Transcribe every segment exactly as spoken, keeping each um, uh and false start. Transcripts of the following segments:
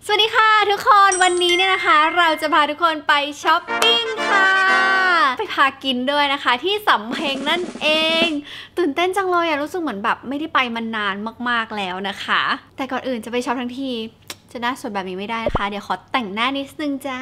สวัสดีค่ะทุกคนวันนี้เนี่ยนะคะเราจะพาทุกคนไปช้อปปิ้งค่ะไปพากินด้วยนะคะที่สำเพ็งนั่นเองตื่นเต้นจังเลยอะรู้สึกเหมือนแบบไม่ได้ไปมานานมากๆแล้วนะคะแต่ก่อนอื่นจะไปช็อปทั้งทีจะหน้าสวยแบบนี้ไม่ได้นะคะเดี๋ยวขอแต่งหน้านิดนึงจ้า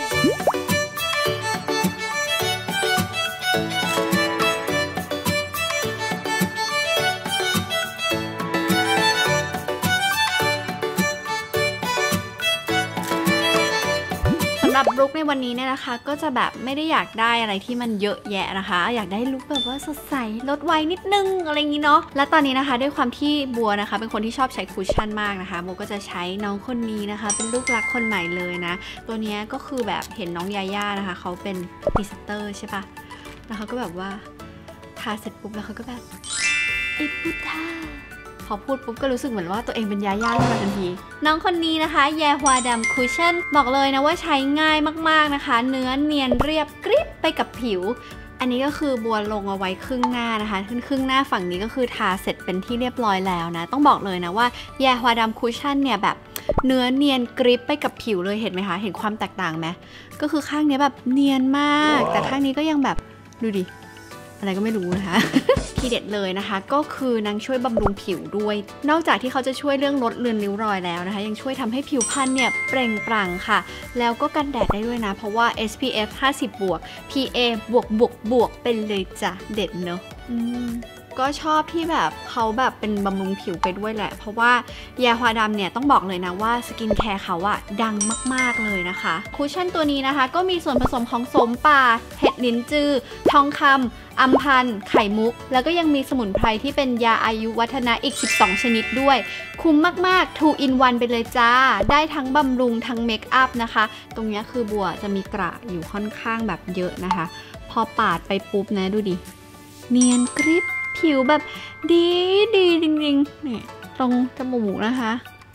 สำหรับลุคในวันนี้เนี่ยนะคะก็จะแบบไม่ได้อยากได้อะไรที่มันเยอะแยะนะคะอยากได้ลุคแบบว่าสดใสลดไวนิดนึงอะไรอย่างนี้เนาะและตอนนี้นะคะด้วยความที่บัวนะคะเป็นคนที่ชอบใช้คุชชั่นมากนะคะโบก็จะใช้น้องคนนี้นะคะเป็นลูกรักคนใหม่เลยนะตัวนี้ก็คือแบบเห็นน้องยาย่านะคะเขาเป็นพรีเซนเตอร์ใช่ปะแล้วเขาก็แบบว่าทาเสร็จปุ๊บแล้วเขาก็แบบอิปุท่าพอพูดปุ๊บก็รู้สึกเหมือนว่าตัวเองเป็นยาย่าขึ้นมาทันทีน้องคนนี้นะคะแยฮวาดัมคุชชั่นบอกเลยนะว่าใช้ง่ายมากๆนะคะเนื้อเนียนเรียบกริบไปกับผิวอันนี้ก็คือบัวลงเอาไว้ครึ่งหน้านะคะขึ้นครึ่งหน้าฝั่งนี้ก็คือทาเสร็จเป็นที่เรียบร้อยแล้วนะต้องบอกเลยนะว่าแยฮวาดัมคุชชั่นเนี่ยแบบเนื้อเนียนกริบไปกับผิวเลยเห็นไหมคะเห็นความแตกต่างไหมก็คือข้างนี้แบบเนียนมากแต่ข้างนี้ก็ยังแบบดูดิอะไรก็ไม่รู้นะคะ ทีเด็ดเลยนะคะก็คือนางช่วยบำรุงผิวด้วยนอกจากที่เขาจะช่วยเรื่องลดเลือนริ้วรอยแล้วนะคะยังช่วยทำให้ผิวพรรณเนี่ยเปล่งปลั่งค่ะแล้วก็กันแดดได้ด้วยนะเพราะว่า เอส พี เอฟ ห้าสิบ บวก พี เอ บวกบวกบวกเป็นเลยจ้ะเด็ดเนอะก็ชอบที่แบบเขาแบบเป็นบำรุงผิวไปด้วยแหละเพราะว่ายาฮวาดัมเนี่ยต้องบอกเลยนะว่าสกินแคร์เขาอะดังมากๆเลยนะคะคุชชั่นตัวนี้นะคะก็มีส่วนผสมของโสมป่าเห็ดลิ้นจือทองคำอัมพันธ์ไข่มุกแล้วก็ยังมีสมุนไพรที่เป็นยาอายุวัฒนะอีกสิบสองชนิดด้วยคุ้มมากๆ ทู อิน วัน ไปเลยจ้าได้ทั้งบำรุงทั้งเมคอัพนะคะตรงนี้คือบัวจะมีกระอยู่ค่อนข้างแบบเยอะนะคะพอปาดไปปุ๊บนะดูดิเนียนกริบผิวแบบดีดีจริงๆนี่ตรงจมูกนะคะ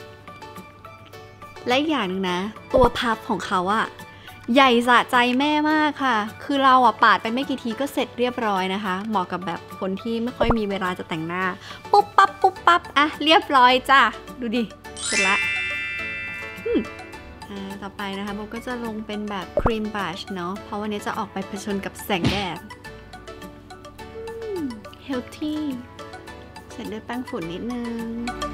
และอีกอย่างหนึ่งนะตัวพับของเขาอะใหญ่สะใจแม่มากค่ะคือเราอะปาดไปไม่กี่ทีก็เสร็จเรียบร้อยนะคะเหมาะกับแบบคนที่ไม่ค่อยมีเวลาจะแต่งหน้าปุ๊บปั๊บปุ๊บปั๊บอะเรียบร้อยจ้ะดูดิเสร็จละอ่าต่อไปนะคะโบก็จะลงเป็นแบบครีมบลัชเนาะเพราะวันนี้จะออกไปเผชิญกับแสงแดดเฮลตี้เสร็จด้วยแป้งฝุ่นนิดนึง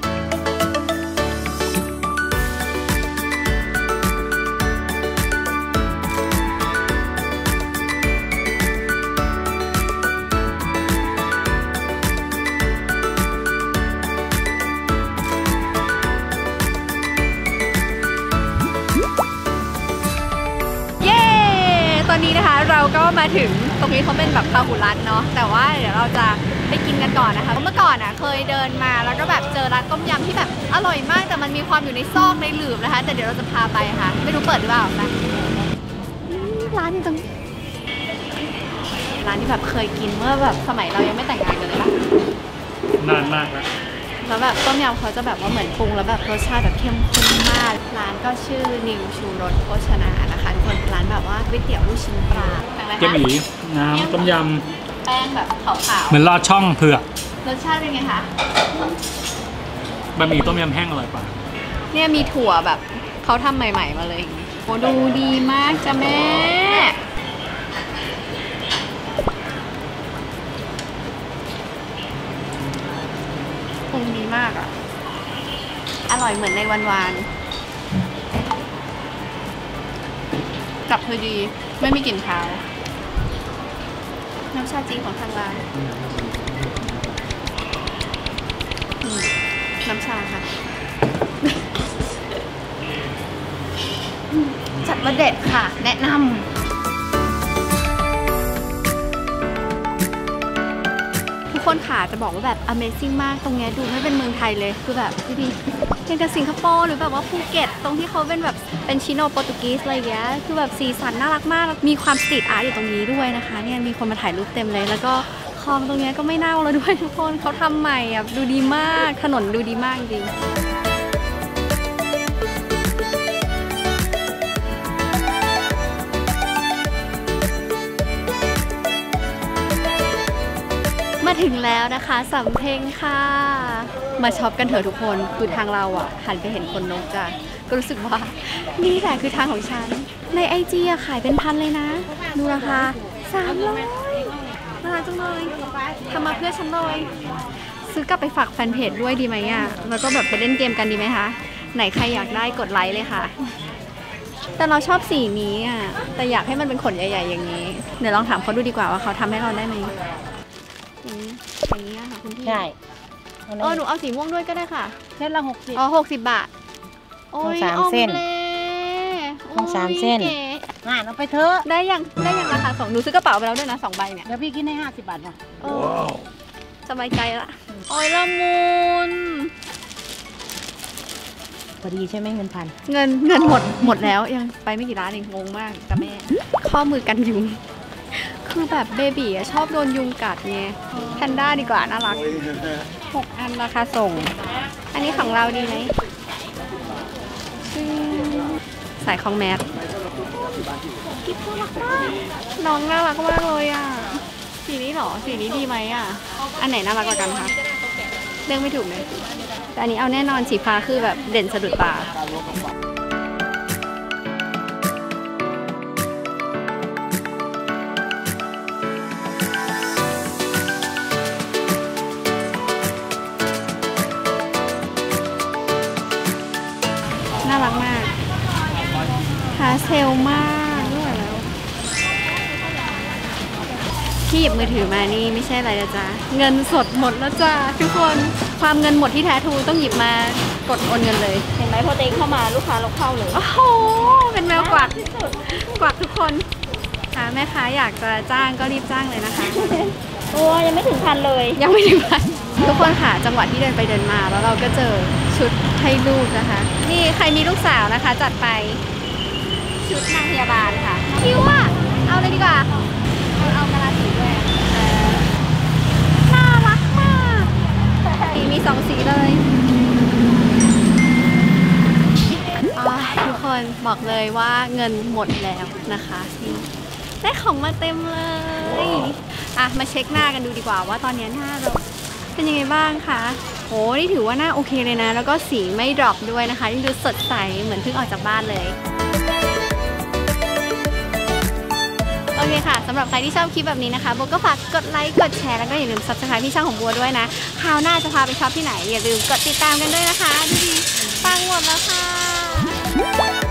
ตอนนี้นะคะเราก็มาถึงตรงนี้เขาเป็นแบบพาหุรัตเนาะแต่ว่าเดี๋ยวเราจะไปกินกันก่อนนะคะเมื่อก่อนอ่ะเคยเดินมาแล้วก็แบบเจอร้านต้มยำที่แบบอร่อยมากแต่มันมีความอยู่ในซอกในหลืบนะคะแต่เดี๋ยวเราจะพาไปค่ะไม่รู้เปิดหรือเปล่านะร้านนี้ตรงร้านที่แบบเคยกินเมื่อแบบสมัยเรายังไม่แต่งงานกันเลยปะนานมากแล้วแล้วแบบต้มยำเขาจะแบบว่าเหมือนปรุงแล้วแบบรสชาติแบบเข้มข้นมากร้านก็ชื่อนิวชูรสโภชนานะคะทุกคนร้านแบบว่าก๋วยเตี๋ยวลูกชิ้นปลาเจ๊หมี่น้ำต้มยำแป้งแบบขาวๆเหมือนลอดช่องเผือกรสชาติเป็นไงคะบะหมี่ต้มยำแห้งอร่อยป่ะเนี่ยมีถั่วแบบเขาทำใหม่ๆมาเลยโอ้ดูดีมากจ้ะแม่ปรุงดีมากอ่ะอร่อยเหมือนในวันวานกับเธอดีไม่มีกลิ่นคาวน้ำชาจีนของทางร้านน้ำชาค่ะจัดว่าเด็ดค่ะแนะนำทุกคนค่ะจะบอกว่าแบบ Amazing มากตรงนี้ดูไม่เป็นเมืองไทยเลยคือแบบดีๆเป็นกับสิงคโปร์หรือแบบว่าภูเก็ตตรงที่เขาเป็นแบบเป็นชิโนโปรตุกีสอะไรอย่างเงี้ยคือแบบสีสันน่ารักมากมีความสตรีทอาร์ตอยู่ตรงนี้ด้วยนะคะเนี่ยมีคนมาถ่ายรูปเต็มเลยแล้วก็คลองตรงนี้ก็ไม่เน่าแล้วด้วยทุกคนเขาทำใหม่อ่ะดูดีมากถนนดูดีมากจริง มาถึงแล้วนะคะสำเพ็งค่ะมาช็อปกันเถอะทุกคนคือทางเราอ่ะหันไปเห็นคนนกจ้ะก็รู้สึกว่านี่แหละคือทางของฉันในไอจีอะขายเป็นพันเลยนะดูราคาสามร้อยน่ารักจังเลยทำมาเพื่อฉันเลยซื้อกลับไปฝากแฟนเพจด้วยดีไหมอะแล้วก็แบบไปเล่นเกมกันดีไหมคะไหนใครอยากได้กดไลค์เลยค่ะแต่เราชอบสีนี้อ่ะแต่อยากให้มันเป็นขนใหญ่ๆอย่างนี้เดี๋ยวลองถามเขาดูดีกว่าว่าเขาทำให้เราได้ไหมอย่างนี้อย่างนี้ค่ะคุณพี่ใช่เออหนูเอาสีม่วงด้วยก็ได้ค่ะเส้นละหกสิบอ๋อหกสิบบาทโอ้ยสามเส้นออมล่ต้องสามเส้นโอ้ยก๋อ่านเอาไปเถอะได้ยังได้ยังราคาสองหนูซื้อกระเป๋าไปแล้วด้วยนะสองใบเนี่ยเดี๋ยวพี่คิดให้ห้าสิบบาทมาเออสบายใจละโอ้ยละมุนพอดีใช่ไหมเงินพันเงินเงินหมดหมดแล้วยังไปไม่กี่ร้านเองงงมากกับแม่ข้อมือกันยุงคือแบบเบบีอะชอบโดนยุงกัดไงแพนด้าดีกว่าน่ารักหกอันราคาส่ง อันนี้ของเราดีไหมใส่ของแมสกิ๊บน่ารักมากน้องน่ารักมากเลยอ่ะสีนี้เหรอสีนี้ดีไหมอ่ะอันไหนน่ารักกว่ากันคะเลือกไม่ถูกเลยแต่อันนี้เอาแน่นอนสีฟ้าคือแบบเด่นสะดุดตาน่ารักมากพาเซลมากด้วยแล้วที่หยิบมือถือมานี่ไม่ใช่อะไรนะจ๊ะเงินสดหมดแล้วจ้าทุกคนความเงินหมดที่แท้ทรูต้องหยิบมากดโอนเงินเลยเห็นไหมพอเต็งเข้ามาลูกค้าเราเข้าเลยโอ้โหเป็นแมวกวักกวักทุกคนค่ะแม่ค้าอยากจะจ้างก็รีบจ้างเลยนะคะโอ้ยังไม่ถึงพันเลยยังไม่ถึงพันทุกคนค่ะจังหวะที่เดินไปเดินมาแล้วเราก็เจอชุดให้ลูกนะคะนี่ใครมีลูกสาวนะคะจัดไปชุดนางพยาบาลค่ะคิวอ่ะเอาเลยดีกว่าเอากระลาสีด้วยน่ารักมากมีสองสีเลยอ๋อทุกคนบอกเลยว่าเงินหมดแล้วนะคะนี่ได้ของมาเต็มเลยอ่ะมาเช็คหน้ากันดูดีกว่าว่าตอนนี้หน้าเราเป็นยังไงบ้างคะโหนี่ถือว่าหน้าโอเคเลยนะแล้วก็สีไม่ดรอปด้วยนะคะยังดูสดใสเหมือนเพิ่งออกจากบ้านเลยโอเคค่ะสำหรับใครที่ชอบคลิปแบบนี้นะคะโบก็ฝากกดไลค์กดแชร์แล้วก็อย่าลืม ซับสไครบ์ ที่ช่องของบัวด้วยนะคราวหน้าจะพาไปช็อปที่ไหนอย่าลืมกดติดตามกันด้วยนะคะดูดีปังหมดแล้วค่ะ